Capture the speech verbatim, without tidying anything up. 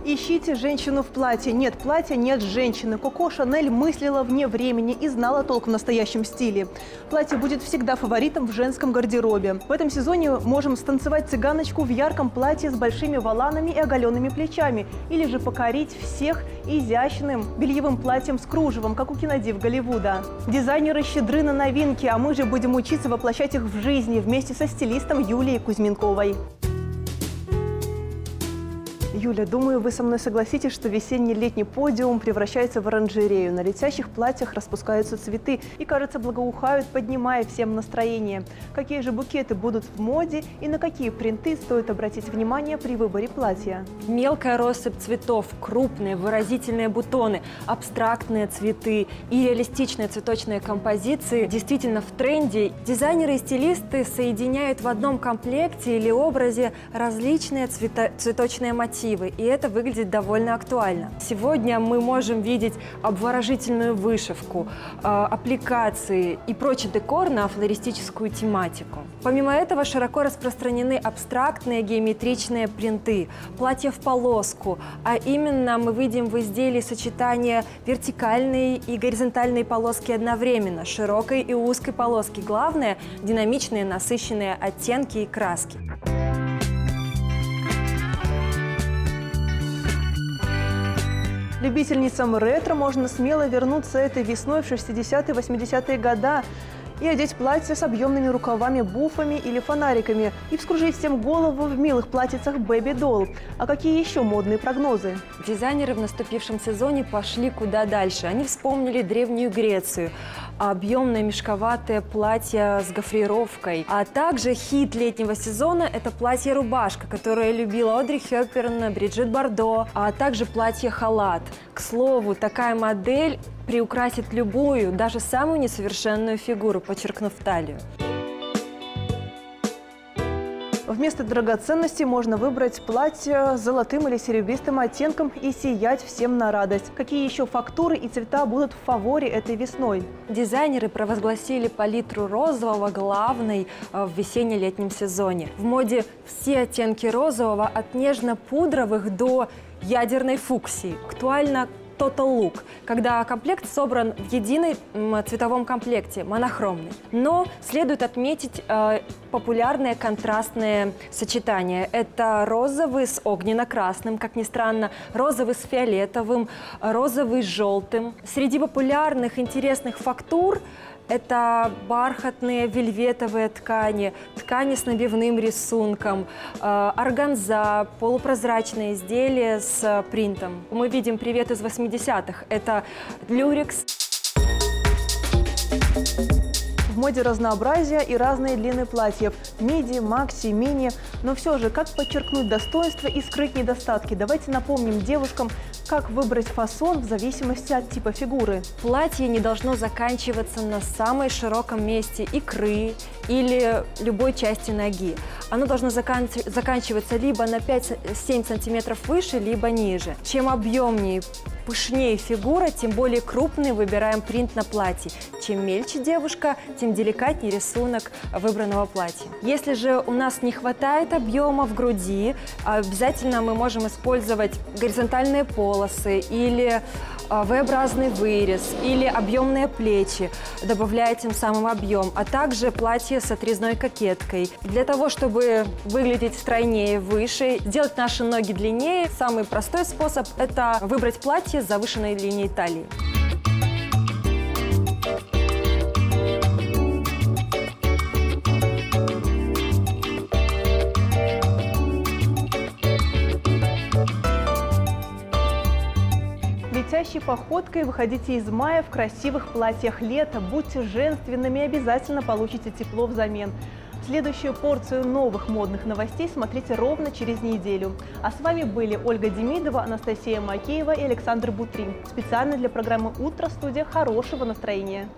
Ищите женщину в платье. Нет платья, нет женщины. Коко Шанель мыслила вне времени и знала толк в настоящем стиле. Платье будет всегда фаворитом в женском гардеробе. В этом сезоне можем станцевать цыганочку в ярком платье с большими воланами и оголенными плечами. Или же покорить всех изящным бельевым платьем с кружевом, как у кинодив Голливуда. Дизайнеры щедры на новинки, а мы же будем учиться воплощать их в жизни вместе со стилистом Юлией Кузьменковой. Юля, думаю, вы со мной согласитесь, что весенний-летний подиум превращается в оранжерею. На летящих платьях распускаются цветы и, кажется, благоухают, поднимая всем настроение. Какие же букеты будут в моде и на какие принты стоит обратить внимание при выборе платья? Мелкая россыпь цветов, крупные выразительные бутоны, абстрактные цветы и реалистичные цветочные композиции действительно в тренде. Дизайнеры и стилисты соединяют в одном комплекте или образе различные цвето- цветочные мотивы. И это выглядит довольно актуально. Сегодня мы можем видеть обворожительную вышивку, э, аппликации и прочий декор на флористическую тематику. Помимо этого широко распространены абстрактные геометричные принты, платья в полоску, а именно мы видим в изделии сочетание вертикальной и горизонтальной полоски одновременно, широкой и узкой полоски. Главное – динамичные насыщенные оттенки и краски. Любительницам ретро можно смело вернуться этой весной в шестидесятые восьмидесятые года и одеть платье с объемными рукавами, буфами или фонариками и вскружить всем голову в милых платьицах Baby Doll. А какие еще модные прогнозы? Дизайнеры в наступившем сезоне пошли куда дальше. Они вспомнили Древнюю Грецию, объемное мешковатое платье с гофрировкой, а также хит летнего сезона – это платье-рубашка, которое любила Одри Хёпберн, Бриджит Бардо, а также платье-халат. К слову, такая модель приукрасит любую, даже самую несовершенную фигуру, подчеркнув талию. Вместо драгоценностей можно выбрать платье с золотым или серебристым оттенком и сиять всем на радость. Какие еще фактуры и цвета будут в фаворе этой весной? Дизайнеры провозгласили палитру розового главной в весенне-летнем сезоне. В моде все оттенки розового от нежно-пудровых до ядерной фуксии. Актуально Total Look, когда комплект собран в едином цветовом комплекте, монохромный. Но следует отметить э, популярные контрастные сочетания. Это розовый с огненно-красным, как ни странно, розовый с фиолетовым, розовый с желтым. Среди популярных интересных фактур это бархатные вельветовые ткани, ткани с набивным рисунком, э, органза, полупрозрачные изделия с принтом. Мы видим привет из восьмидесятых. Это люрекс. В моде разнообразие и разные длины платьев – миди, макси, мини. Но все же, как подчеркнуть достоинства и скрыть недостатки? Давайте напомним девушкам, как выбрать фасон в зависимости от типа фигуры. Платье не должно заканчиваться на самой широком месте икры или любой части ноги. Оно должно закан... заканчиваться либо на пять-семь сантиметров выше, либо ниже. Чем объемнее, пышнее фигура, тем более крупный выбираем принт на платье. Чем мельче девушка, тем деликатнее рисунок выбранного платья. Если же у нас не хватает объема в груди, обязательно мы можем использовать горизонтальные полосы или V-образный вырез или объемные плечи, добавляя тем самым объем, а также платье с отрезной кокеткой. Для того, чтобы выглядеть стройнее, выше, сделать наши ноги длиннее, самый простой способ – это выбрать платье с завышенной линией талии. Летящей походкой выходите из мая в красивых платьях лета. Будьте женственными, обязательно получите тепло взамен. Следующую порцию новых модных новостей смотрите ровно через неделю. А с вами были Ольга Демидова, Анастасия Макеева и Александр Бутрин. Специально для программы «Утро» студия. Хорошего настроения!